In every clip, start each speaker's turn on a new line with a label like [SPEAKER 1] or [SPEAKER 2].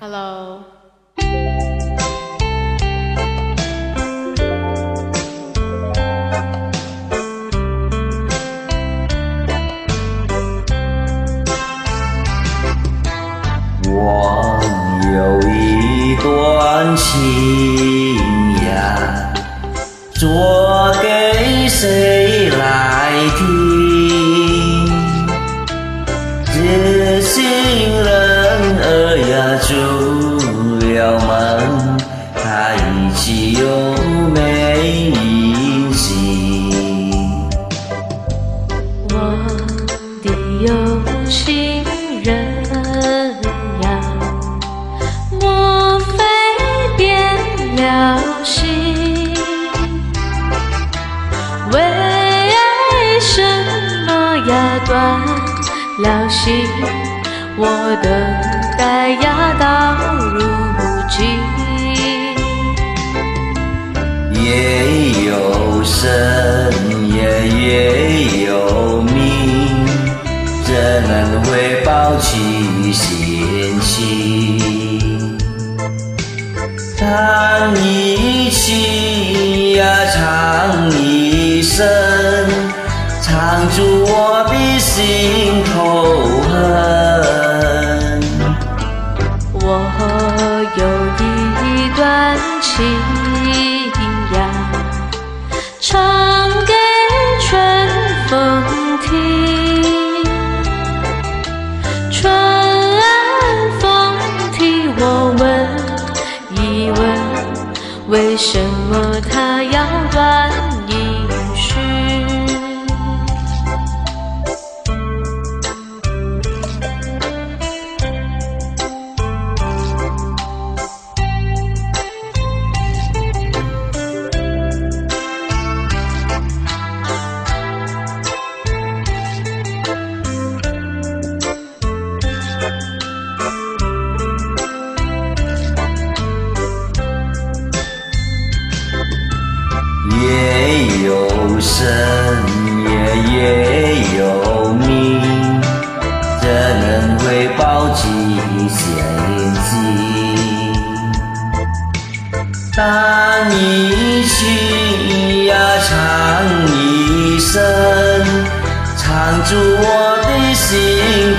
[SPEAKER 1] Hello。
[SPEAKER 2] 我有一段情呀，说给谁来听？这心人儿呀，出了门，他一起又没音信。
[SPEAKER 3] 我的有情人呀，莫非变了心？为什么呀断了心？我等待呀到如今，
[SPEAKER 2] 也有生也有命，怎能会抛弃嫌弃？唱一曲呀，唱一生，唱出我的心头恨。
[SPEAKER 3] 我有一段情呀，唱给春风听。春风替我问一问，为什么它要断音讯？
[SPEAKER 2] 也有生也有命，怎能会抛弃嫌弃？唱一曲呀，唱一生，唱出我的心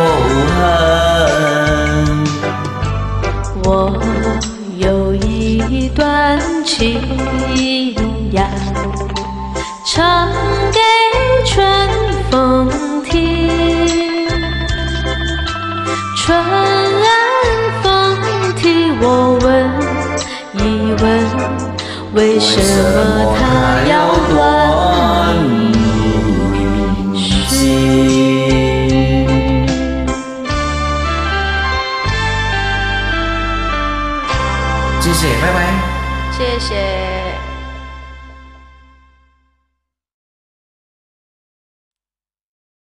[SPEAKER 2] 头恨。
[SPEAKER 3] 我有一段情呀，唱给春风听。春风替我问一问，为什么它要断音讯？
[SPEAKER 2] 谢谢，拜拜。
[SPEAKER 1] 谢谢。